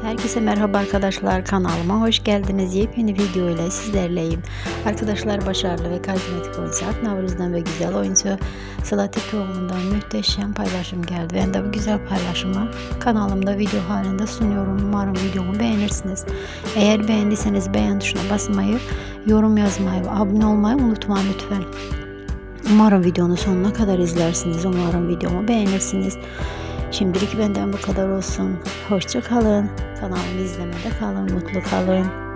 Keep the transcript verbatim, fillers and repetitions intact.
Herkese merhaba arkadaşlar, kanalıma hoş geldiniz. Yepyeni video ile sizlerleyim. Arkadaşlar, başarılı ve karizmatik oyuncu Ak Navruz'dan ve güzel oyuncu Sıla Tepeoğlu'ndan muhteşem paylaşım geldi. Ben de bu güzel paylaşımı kanalımda video halinde sunuyorum. Umarım videomu beğenirsiniz. Eğer beğendiyseniz beğen tuşuna basmayı, yorum yazmayı ve abone olmayı unutmayın lütfen. Umarım videonun sonuna kadar izlersiniz. Umarım videomu beğenirsiniz. Şimdilik benden bu kadar olsun. Hoşça kalın. Kanalımı izlemede kalın. Mutlu kalın.